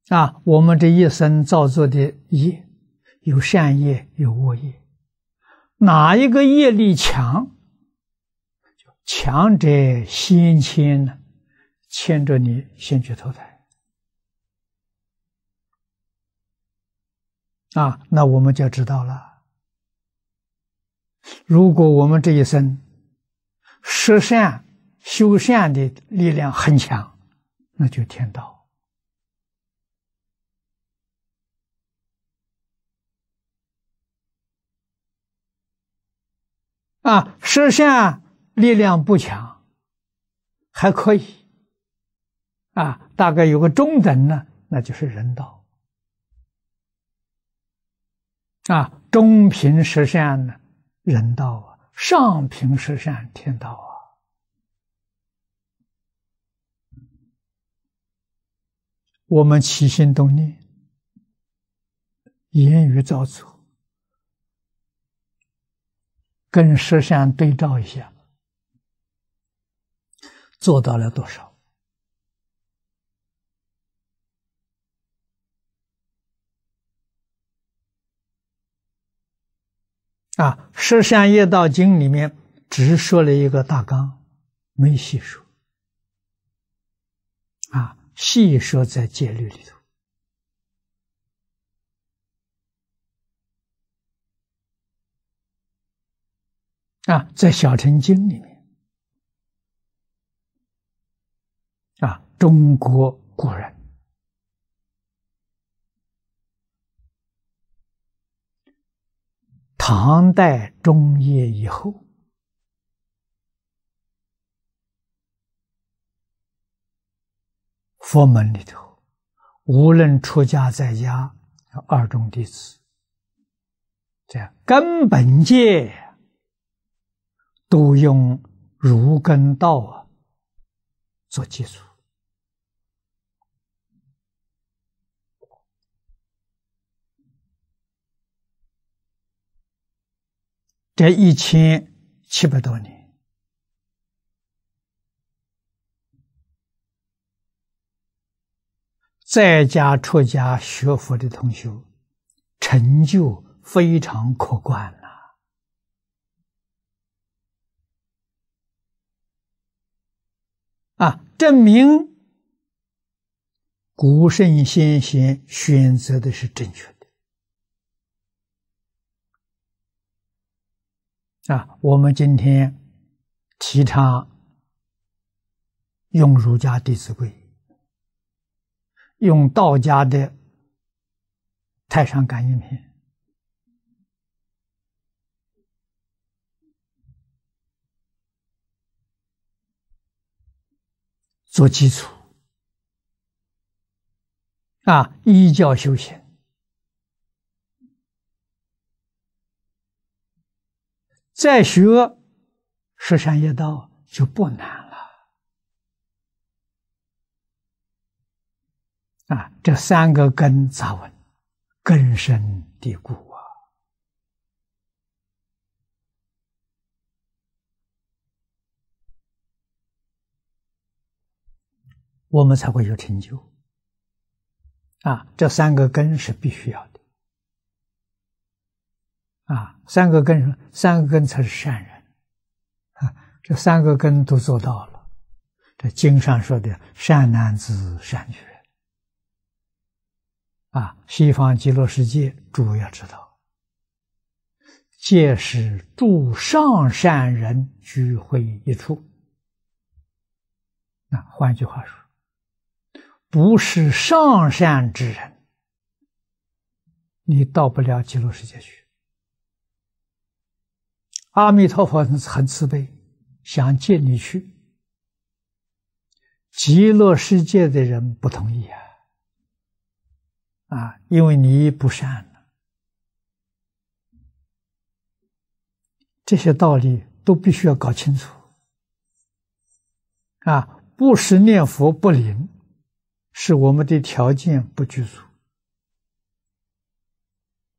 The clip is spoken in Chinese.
我们这一生造作的业，有善业，有恶业，哪一个业力强，强者先牵呢，牵着你先去投胎。那我们就知道了，如果我们这一生实善修善的力量很强，那就天道。实善力量不强，还可以，大概有个中等呢，那就是人道。中平实善呢，人道上平实善，天道我们起心动念，言语造作，跟实善对照一下，做到了多少？十善业道经里面只说了一个大纲，没细说。细说在戒律里头。在小乘经里面，中国古人唐代中叶以后，佛门里头，无论出家在家，二众弟子，这样根本戒都用儒根道做基础。这1700多年，在家出家学佛的同学，成就非常可观证明古圣先贤选择的是正确的。我们今天提倡用儒家《弟子规》，用道家的《太上感应篇》，做基础，依教修行，再学十善业道就不难了。这三个根扎稳，根深蒂固我们才会有成就。这三个根是必须要的。三个根才是善人。这三个根都做到了。这经上说的善男子、善女人。西方极乐世界，诸位要知道，皆是诸上善人聚会一处。换句话说，不是上善之人，你到不了极乐世界去。阿弥陀佛很慈悲，想接你去，极乐世界的人不同意因为你不善了。这些道理都必须要搞清楚。不是念佛不灵，是我们的条件不具足。